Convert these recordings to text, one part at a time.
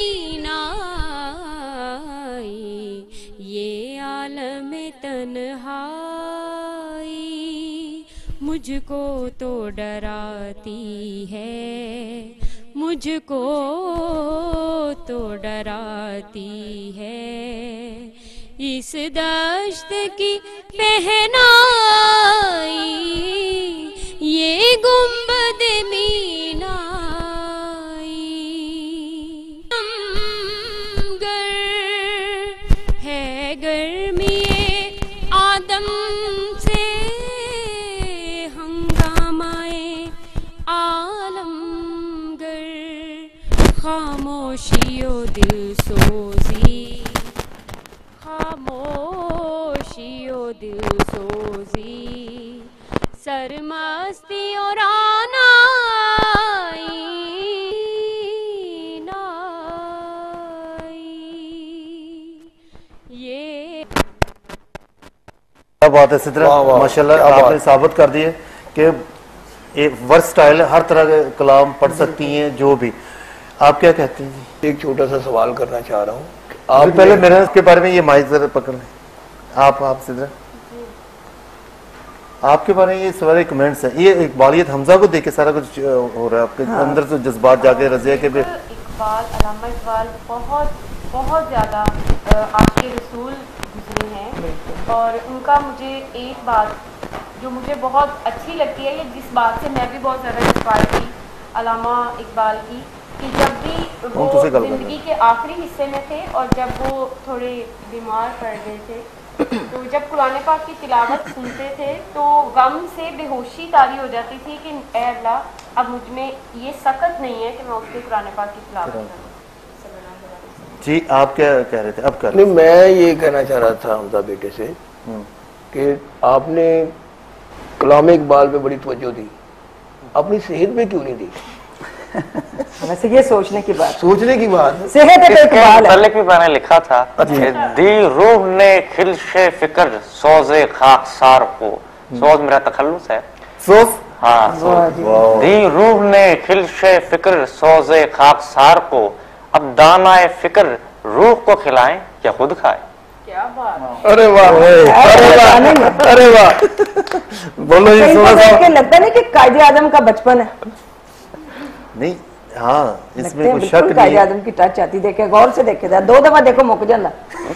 ये आलम तन्हाई मुझको तो डराती है, मुझको तो डराती है। इस दश्त की पहनाई ये गुंबद मीनाई, गर है गर्मी आदम से हंगामाए आलमगर, खामोशियो दिल सोजी, खामोशियो दिल सोजी, सरमस्ती और आनाई नाई। ये क्या बात है सिद्रा, माशाल्लाह आपने साबित कर दिए कि एक वर्सटाइल हर तरह के कलाम पढ़ सकती हैं जो भी। आप क्या कहते हैं? एक छोटा सा सवाल करना चाह रहा हूँ। आप पहले मेरे इसके बारे में ये माइक जरा पकड़ लें। आप सिद्रा, आपके बारे में ये सारे कमेंट्स हैं, ये इकबालियत हमजा को देख के सारा कुछ हो रहा है आपके अंदर से जज्बात जाके रज़िया के भी। इकबाल, अल्लामा इकबाल बहुत बहुत ज़्यादा आशिक़ रसूल गुजरे हैं, और उनका मुझे एक बात जो मुझे बहुत अच्छी लगती है, ये जिस बात से मैं भी बहुत ज़्यादा इंस्पायर थी अल्लामा इकबाल की, कि जब भी वो ज़िंदगी के आखिरी हिस्से में थे और जब वो थोड़े बीमार पड़ गए थे, तो जब कुरान पाक की तिलावत सुनते थे तो गम से बेहोशी तारी हो जाती थी कि ऐ अल्लाह, अब मुझ में ये सकत नहीं है कि मैं उसके कुरान पाक की तिलावत करूं। जी आप क्या कह रहे थे? अब कर नहीं, मैं ये कहना चाह रहा था हमजा बेटे से कि आपने कलाम इकबाल पे बड़ी तवज्जो दी, अपनी सेहत पे क्यों नहीं दी? वैसे ये सोचने की बात सेहत एक इकबाल है। भी मैंने लिखा था, दी रूह ने खिलशे फिक्र सोजे खाकसार को, सोज मेरा तखल्लुस है, सोज, हाँ, दी रूह ने खिलशे फिक्र सोजे खाकसार को, अब दानाए फिक्र रूह को खिलाएं या खुद खाए। क्या बात! अरे वाह, अरे वाह, अरे वाह, बोलो ये लगता नहीं कि कायदे आजम का बचपन है? नहीं, हाँ, इसमें कोई शक नहीं। कायदे आजम की टच आती, देखे गौर से देखे, दो दफा देखो मुक जाना।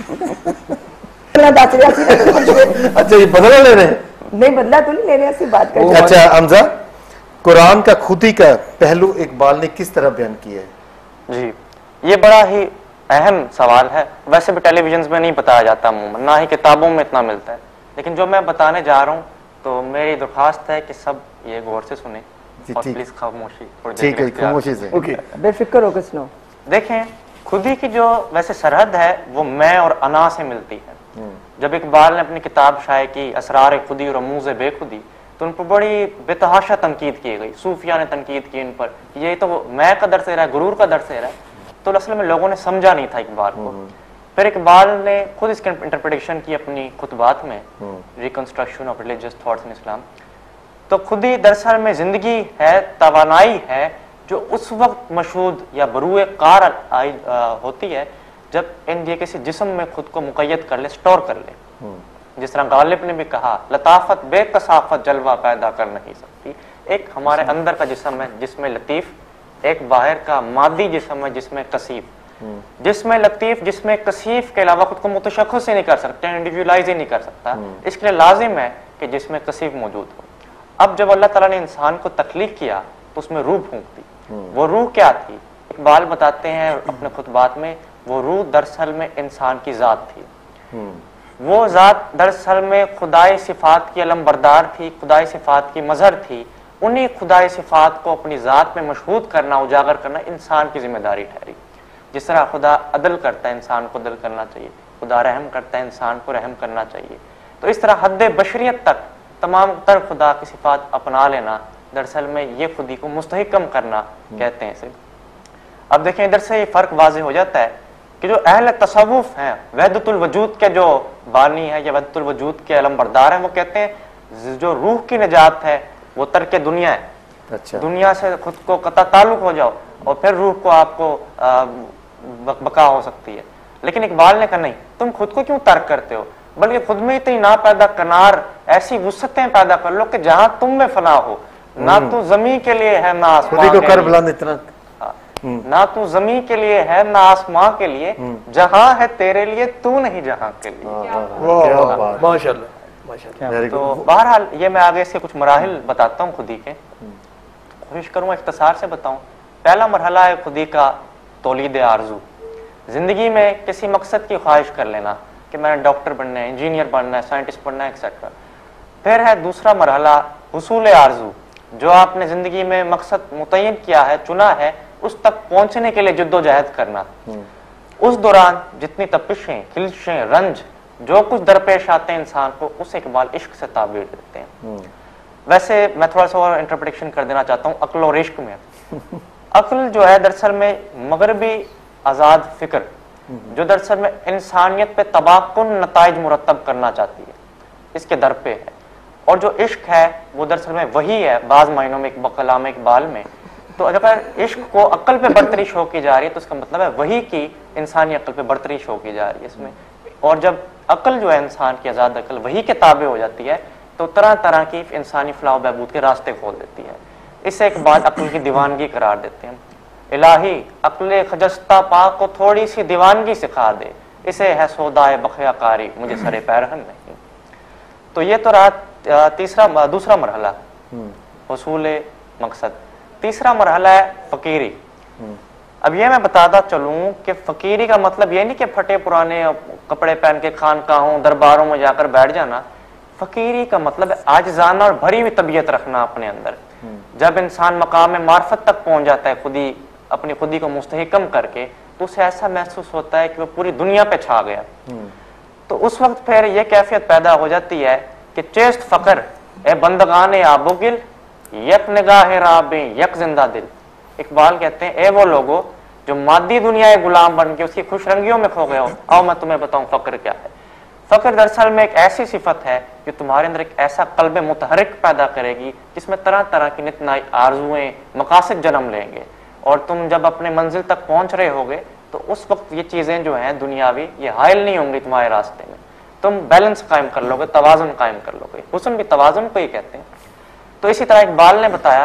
अच्छा, ये बदला ले रहे हैं? नहीं, बदला तो नहीं ले रहे, ऐसी बात कर। अच्छा हमजा, कुरान का खुदी का पहलू इकबाल ने किस तरह बयान किया है? जी, ये बड़ा ही अहम सवाल है। वैसे भी टेलीविजन में नहीं बताया जाता अमूमन, ना ही किताबों में इतना मिलता है, लेकिन जो मैं बताने जा रहा हूँ तो मेरी दरख्वास्त है कि सब ये गौर से सुने और प्लीज खामोशी, ठीक है, खामोशी से, बेफिक्र होकर सुनो। देखें, खुदी की जो वैसे सरहद है वो मैं और अना से मिलती है। जब इकबाल ने अपनी किताब शाये की असरार खुदी और रमूज़ बेखुदी, तो उन पर बड़ी बेतहाशा तनकीद की गई, सूफिया ने तनकीद की इन पर, ये तो मैं का दर्स दे रहा है, गुरूर का दर्स दे रहा है। तो असल में लोगों ने समझा नहीं था इकबाल को। फिर इकबाल ने खुद इसकी इंटरप्रिटेशन की अपनी खुतबात में, reconstruction of religious thoughts in Islam. तो खुद ही दरअसल में जिंदगी है, तवानाई है, जो उस वक्त मशहूद या बरूए कार होती है जब इंडिया किसी जिस्म में खुद को मुक़य्यद कर ले, स्टोर कर ले। जिस तरह गालिब ने भी कहा, लताफत बेकसाफत जलवा पैदा कर नहीं सकती। एक हमारे अंदर का जिस्म है जिसमें लतीफ़, एक बाहर का मादी जिस्म है जिसमें कसीफ। जिसमें लतीफ़, जिसमें कसीफ के अलावा खुद को मुतशख्खिस ही नहीं कर सकते, इंडिविजुअलाइज ही नहीं कर सकता। इसके लिए लाजिम है कि जिसमें कसीफ मौजूद हो। अब जब अल्लाह ताला ने इंसान को तख्लीक किया तो उसमें रूह फूंक दी। वो रूह क्या थी? इकबाल बताते हैं अपने खुतबात में, वो रूह दरअसल में इंसान की ज़ात थी। वो ज़ात दरअसल में खुदाई सिफात की अलमबरदार थी, खुदाई सिफात की मजहर थी। उन्हीं खुदाई सिफात को अपनी ज़ात में मशहूद करना, उजागर करना इंसान की जिम्मेदारी ठहरी। जिस तरह खुदा अदल करता है, इंसान को अदल करना चाहिए, खुदा रहम करता है, इंसान को रहम करना चाहिए। तो इस तरह हद बशरियत तक तमाम तर खुदा की सिफात अपना लेना, दरअसल में ये खुदी को मुस्तहिकम करना कहते हैं इसे। अब देखें, इधर से ये फ़र्क वाज़ेह हो जाता है कि जो अहल तसव्वुफ हैं, वहदतुल वजूद के जो बानी है या वहदतुल वजूद के अलमबरदार हैं, वो कहते हैं जो रूह की निजात है वो तर्क दुनिया है। अच्छा। दुनिया से खुद को कता ताल्लुक हो जाओ और फिर रूह को आपको बका हो सकती है। लेकिन इकबाल ने कहा नहीं, तुम खुद को क्यों तर्क करते हो, बल्कि खुद में इतनी ना पैदा कनार ऐसी वुसअतें पैदा कर लो कि जहां तुम में फना हो। ना तू जमीन के लिए है ना आसमां को के कर लिए। बुलंद इतना ना तू जमीन के लिए है ना आसमां के लिए, जहां है तेरे लिए तू नहीं जहां के लिए। माशाल्लाह माशाल्लाह। तो बहरहाल ये मैं आगे से कुछ मराहिल बताता हूँ खुदी के, कोशिश करूँगा इख्तिसार से बताऊँ। पहला मरहला है खुदी का तौलीद आरजू, जिंदगी में किसी मकसद की ख्वाहिश कर लेना कि मैंने डॉक्टर बनना है, इंजीनियर बनना है, साइंटिस्ट बनना है, एक्सेट्रा। फिर है दूसरा मरहला हुसूल आरजू, जो आपने जिंदगी में मकसद मुतय्यन किया है, चुना है, उस तक पहुंचने के लिए जद्दोजहद करना। उस दौरान जितनी तपिशें, खिलशें, रंज जो कुछ दरपेश आते हैं इंसान को, उसे इकबाल इश्क से ताबीर देते हैं। वैसे मैं थोड़ा सा और इंटरप्रिटेशन कर देना चाहता हूँ अक्ल और इश्क में। अक्ल जो है दरअसल में मगरबी आज़ाद फिक्र, जो दरअसल में इंसानियत पे तबाकुन नताइज मुरतब करना चाहती है, इसके दर पे है। और जो इश्क है वो दरअसल में वही है बाज़ मायनों में कलाम इकबाल में। तो अगर इश्क को अक्ल पे बरतरी शो की जा रही है तो इसका मतलब है वही की इंसानी अक्ल पे बरतरी शो की जा रही है इसमें। और जब अक्ल जो है इंसान की आज़ाद अक्ल वही के ताबे हो जाती है तो तरह तरह की इंसानी फलाह बहबूद के रास्ते खोल देती है। इससे एक बात अक्ल की दीवानगी करार देते हैं। इलाही अक्ल खजस्ता पाक को थोड़ी सी दीवानगी सिखा दे, इसे है सौदाए बखयाकारी मुझे सरे पैरहन नहीं। तो ये तो रहा दूसरा मरहला हुसूल मकसद। तीसरा मरहला है फकीरी। अब ये मैं बताता चलूं कि फकीरी का मतलब ये नहीं कि फटे पुराने कपड़े पहन के खानकाहों दरबारों में जाकर बैठ जाना। फकीरी का मतलब है आजिज़ाना और भरी हुई तबीयत रखना अपने अंदर। जब इंसान मकाम में मार्फत तक पहुंच जाता है अपनी खुदी को मुस्तहिकम करके, तो उसे ऐसा महसूस होता है कि वो पूरी दुनिया पे छा गया। तो उस वक्त फिर यह कैफियत पैदा हो जाती है कि चेस्ट फकर ए बंदगाने आबोगिल यक निगाह राबे यक जिंदा दिल। इकबाल कहते हैं ए वो लोगो जो मादी दुनिया के गुलाम बन के उसकी खुशरंगियों में खो गए हो, आओ मैं तुम्हें बताऊं फकर क्या है। फकर दरअसल में एक ऐसी सिफत है जो तुम्हारे अंदर एक ऐसा कल्ब मुतहरिक पैदा करेगी जिसमें तरह तरह की नित नई आरजुएं मकासद जन्म लेंगे। और तुम जब अपने मंजिल तक पहुंच रहे होगे तो उस वक्त ये चीजें जो हैं दुनियावी ये हायल नहीं होंगी तुम्हारे रास्ते में। तुम बैलेंस कायम कर लोगे, तवाजुन कायम कर लोगे। हुस्न भी तवाजुन को ही कहते हैं। तो इसी तरह इकबाल ने बताया।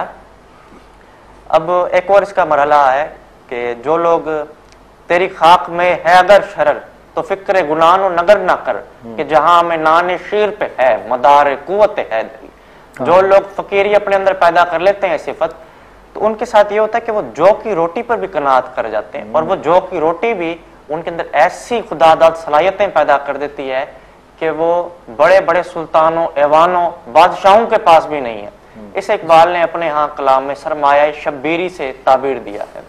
अब एक और इसका मरहला है कि जो लोग तेरी खाक में है अगर शरर तो फिक्र गुनानो नगर ना कर कि जहां में नाने शीर पे है मदार कुव्वत है दिल। जो लोग फकीरी अपने अंदर पैदा कर लेते हैं सिफत, तो उनके साथ ये होता है कि वो जौ की रोटी पर भी कनात कर जाते हैं। और वो जौ की रोटी भी उनके अंदर ऐसी खुदादाद सलाहियतें पैदा कर देती है कि वो बड़े बड़े सुल्तानों, ऐवानों, बादशाहों के पास भी नहीं है। इसे इकबाल ने अपने यहाँ कलाम में सरमाया शब्बीरी से ताबीर दिया है।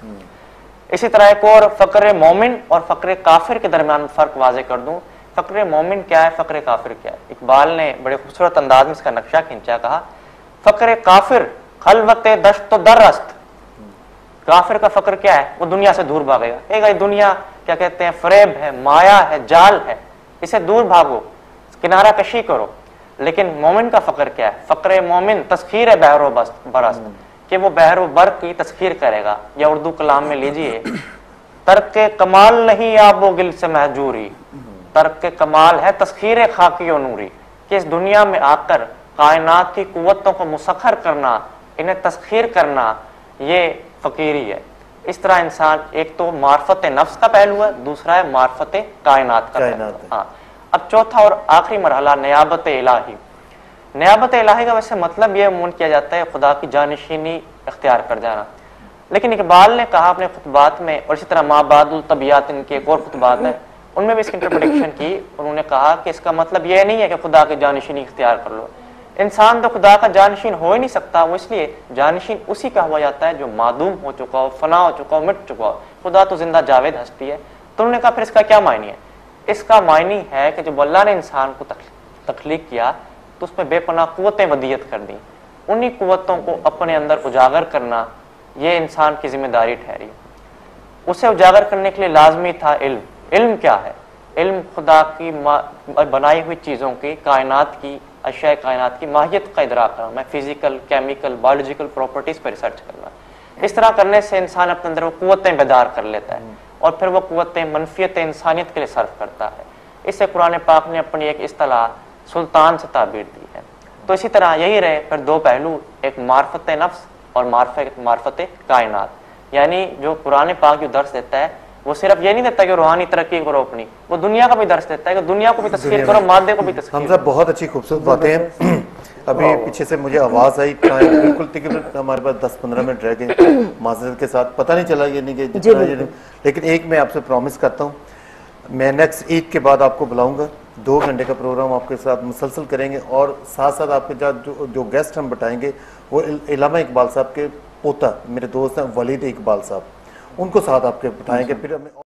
इसी तरह एक और फक्र मोमिन और फक्र काफिर के दरमियान फर्क वाजे कर दूं। फक्र मोमिन क्या है, फक्र काफिर क्या है। इकबाल ने बड़े खूबसूरत अंदाज में इसका नक्शा खींचा। कहा फक्र काफिर खलवत दश्त दरस्त। काफिर का फक्र क्या है, वो दुनिया से दूर भागेगा, कहेगा ये दुनिया क्या कहते हैं फरेब है, माया है, जाल है, इसे दूर भागो, किनारा कशी करो। लेकिन मोमिन का फक्र क्या है, फक्र मोमिन तस्खीर है बहरो बरस्त, कि वो बहरो बर की तस्खीर करेगा। या उर्दू कलाम में लीजिए, तर्क कमाल नहीं आबो गिल से महजूरी, तर्क कमाल है तस्खीर खाकी और नूरी, कि इस दुनिया में आकर कायनात की कुव्वतों को मुसखर करना, इन्हें तस्खीर करना, ये फकीरी है। इस तरह इंसान एक तो मार्फत नफ्स का पहलू है, दूसरा है मार्फत कायनात का पहलू। हाँ, अब चौथा और आखिरी मरहला नियाबत इलाही। नियाबत इलाही का वैसे मतलब यह मुन किया जाता है खुदा की जानशीनी इख्तियार कर जाना। लेकिन इकबाल ने कहा अपने खुतबात में, और इसी तरह माबादुल तबियात इनके एक और खुतबात है, उनमें भी इसकी इंटरप्रिटेशन की। उन्होंने कहा कि इसका मतलब यह नहीं है कि खुदा की जानशीनी इख्तियार कर लो। इंसान तो खुदा का जानशीन हो ही नहीं सकता। वो इसलिए जानशीन उसी का हुआ जाता है जो मादूम हो चुका हो, फना हो चुका हो, मिट चुका हो। खुदा तो जिंदा जावेद हस्ती है। तो उन्होंने कहा फिर इसका क्या मायने है। इसका मायने है कि जब अल्लाह ने इंसान को तख्लीक किया तो उसमें बेपनाह कुव्वतें वदीयत कर दी। उन्हीं कुव्वतों को अपने अंदर उजागर करना ये इंसान की जिम्मेदारी ठहरी। उसे उजागर करने के लिए लाजमी था इल्म। इल्म क्या है, इल्म खुदा की बनाई हुई चीज़ों की, कायनात की, अशिया कायनात की माहियत का इदराक करना। मैं फिजिकल, केमिकल, बायोलॉजिकल प्रॉपर्टीज पर रिसर्च करना। इस तरह करने से इंसान अपने अंदर वो कुव्वतें बेदार कर लेता है और फिर वो क़ुव्वत मनफियत इंसानियत के लिए सर्फ करता है। इससे कुरान पाक ने अपनी एक इस्तिलाह सुल्तान से ताबीर दी है। तो इसी तरह यही रहे फिर दो पहलू, एक मार्फत नफ्स और मार्फत कायनात। यानी जो कुरान पाक जो दर्स देता है वो सिर्फ ये नहीं देता कि रूहानी तरक्की करो अपनी, वो दुनिया का भी दर्स देता है कि दुनिया को भी तस्कीर करो, मादे को भी तस्कीर हमजा बहुत अच्छी खूबसूरत बातें हैं। अभी पीछे से मुझे आवाज़ आई, बिल्कुल तकरीबन हमारे पास 10-15 मिनट रह गए माजरत के साथ, पता नहीं चला ये नहीं कि जितना ये, लेकिन एक मैं आपसे प्रॉमिस करता हूँ, मैं नेक्स्ट ईद के बाद आपको बुलाऊंगा, 2 घंटे का प्रोग्राम आपके साथ मुसलसल करेंगे और साथ साथ आपके साथ जो गेस्ट हम बताएंगे वो इल्लामा इकबाल साहब के पोता, मेरे दोस्त हैं वलीद इकबाल साहब, उनको साथ आपके बिठाएंगे। फिर हमें